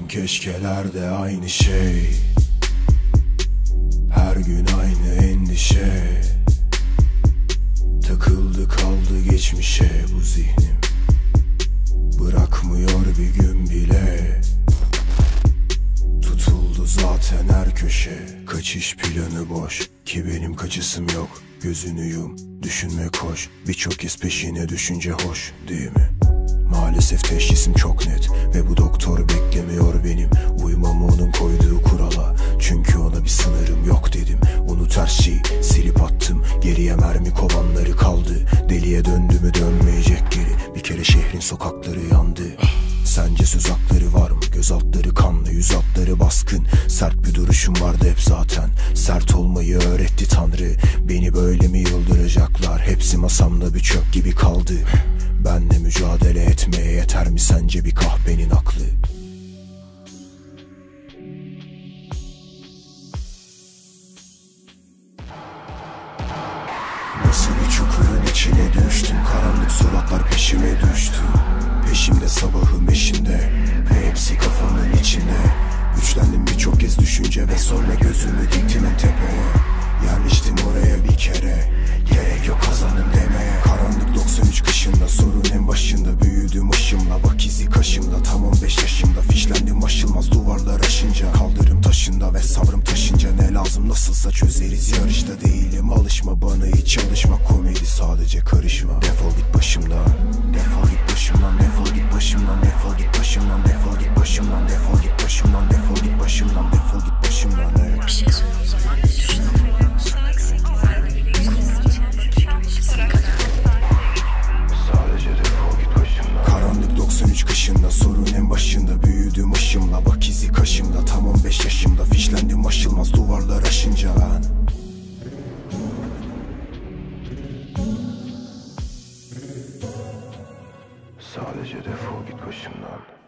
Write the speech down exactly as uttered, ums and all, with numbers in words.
keşkelerde aynı şey, her gün aynı endişe. Takıldı kaldı geçmişe bu zihnim, bırakmıyor bir gün bile. Tutuldu zaten her köşe, kaçış planı boş ki benim kaçısım yok. Gözünü yum, düşünme koş, birçok kez peşine düşünce hoş değil mi? Maalesef teşhisim çok net ve bu doktor beklemiyor benim uymamı onun koyduğu kurala. Çünkü ona bir sınırım yok dedim. Unut her şeyi, silip attım. Geriye mermi kovanları kaldı. Deliye döndü mü dönmeyecek geri. Bir kere şehrin sokakları yandı. Sence söz hakları var mı? Göz altları kanlı, yüz altları baskın. Sert bir duruşum vardı hep zaten. Sert olmayı öğretti Tanrı. Beni böyle mi yıldıracaklar? Hepsi masamda bir çöp gibi kaldı. Benle mücadele etmeye yeter mi sence bir kahpenin aklı? Nasıl bir çukurun içine düştüm, karanlık suratlar peşime düştü. Peşimde sabahım eşinde ve hepsi kafamın içinde. Güçlendim birçok kez düşünce ve sonra gözümü diktim en tepeye. Yerleştim oraya bir kere, gerek yok kazanım demeye. Karanlık doksan üç kışında, sorun en başında. Büyüdüm ışımla, bak izi kaşımda. Tam on beş yaşımda fişlendim aşılmaz duvarlar aşınca. Kaldırım taşında ve sabrım taşınca. Ne lazım nasılsa çözeriz, yarışta değilim. Alışma bana hiç çalışma, komedi sadece karışma. Defol git başımdan, defol git başımdan, defol git başımdan, defol git başımdan, defol git başımdan, defol git başımdan, defol git başımdan, defol git başımdan. Evet. Bir şey söyle o zaman. Karanlık doksan üç kışında, sorun en başında. Büyüdüm ışımla, bak izi kaşımda. Tam on beş yaşımda fişlendim aşılmaz duvarlar aşınca ben. Sadece defol git başımdan.